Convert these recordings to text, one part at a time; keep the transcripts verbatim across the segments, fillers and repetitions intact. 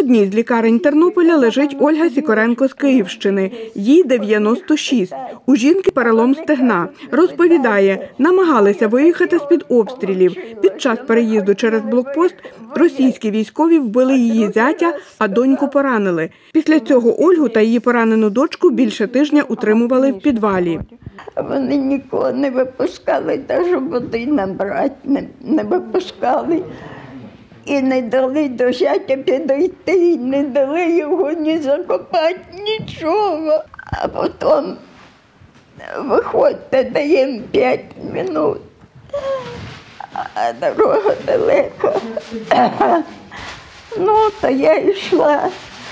одній з лікарень Тернополя лежить Ольга Сікоренко з Київщини. Їй дев'яносто шість. У жінки перелом стегна. Розповідає, намагалися виїхати з-під обстрілів. Під час переїзду через блокпост російські військові вбили її зятя, а доньку поранили. Після цього Ольгу та її поранену дочку більше тижня утримували в підвалі. Вони нікого не випускали, навіть води набрати не, не випускали. І не дали до зятя підійти, не дали його ні закопати, нічого. А потім виходьте, даємо п'ять хвилин, а дорога далека. Ну, то я йшла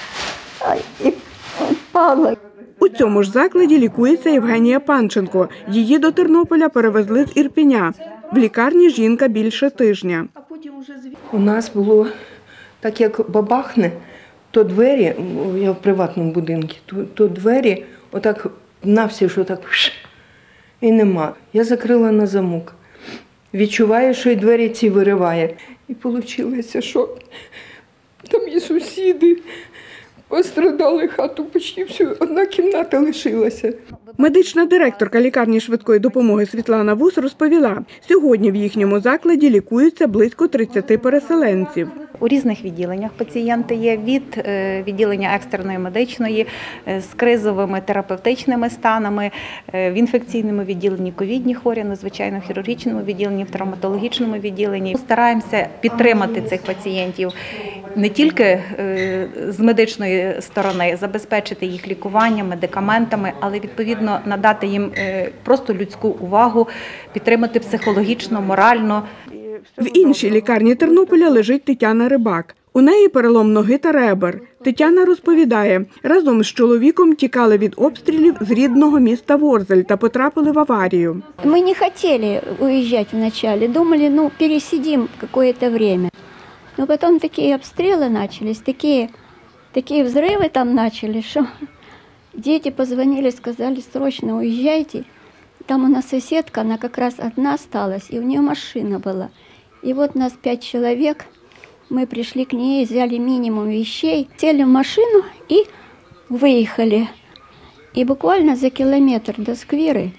і впала. У цьому ж закладі лікується Євгенія Панченко. Її до Тернополя перевезли з Ірпеня. В лікарні жінка більше тижня. У нас було, так як бабахне, то двері, я в приватному будинку, то, то двері отак навсі, що так і нема. Я закрила на замок. Відчуваю, що і двері ці вириває. І вийшло, що там і сусіди пострадали, хату почти всю, одна кімната лишилася. Медична директорка лікарні швидкої допомоги Світлана Вус розповіла, сьогодні в їхньому закладі лікуються близько тридцяти переселенців. У різних відділеннях пацієнти є від відділення екстреної медичної з кризовими терапевтичними станами, в інфекційному відділенні ковідні хворі, надзвичайно хірургічному відділенні, в травматологічному відділенні. Стараємося підтримати цих пацієнтів не тільки з медичної сторони, забезпечити їх лікуванням, медикаментами, але відповідно надати їм просто людську увагу, підтримати психологічно, морально. В іншій лікарні Тернополя лежить Тетяна Рибак. У неї перелом ноги та ребер. Тетяна розповідає, разом з чоловіком тікали від обстрілів з рідного міста Ворзель та потрапили в аварію. Ми не хотіли уїжджати вначале, думали, ну, пересидимо какое-то время. Но потом такие обстрелы начались, такие, такие взрывы там начали, что дети позвонили, сказали, срочно уезжайте. Там у нас соседка, она как раз одна осталась, и у нее машина была. И вот нас пять человек, мы пришли к ней, взяли минимум вещей, сели в машину и выехали. И буквально за километр до скверы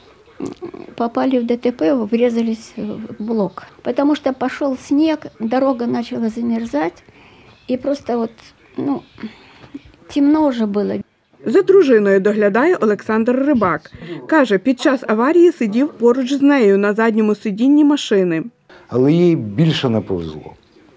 попали в ДТП, врезались в блок. Потому что пошел снег, дорога начала замерзать, и просто вот, ну, темно уже было. За дружиною доглядає Олександр Рибак. Каже, під час аварії сидів поруч з нею на задньому сидінні машини. Але їй більше не повезло.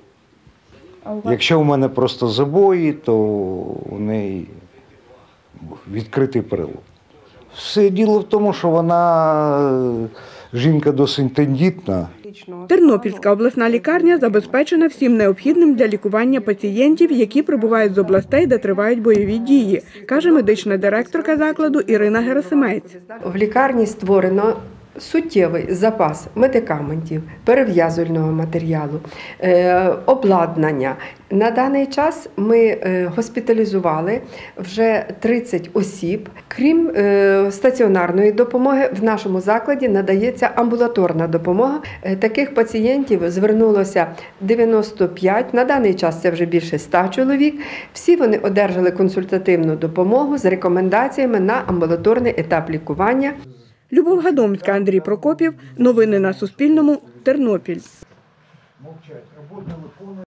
Якщо у мене просто забої, то у неї відкритий перелом. Все діло в тому, що вона жінка досить тендітна. Тернопільська обласна лікарня забезпечена всім необхідним для лікування пацієнтів, які прибувають з областей, де тривають бойові дії, каже медична директорка закладу Ірина Герасимець. В лікарні створено суттєвий запас медикаментів, перев'язувального матеріалу, обладнання. На даний час ми госпіталізували вже тридцять осіб. Крім стаціонарної допомоги, в нашому закладі надається амбулаторна допомога. Таких пацієнтів звернулося дев'яносто п'ять, на даний час це вже більше ста чоловік. Всі вони одержали консультативну допомогу з рекомендаціями на амбулаторний етап лікування. Любов Гадомська, Андрій Прокопів. Новини на Суспільному. Тернопіль.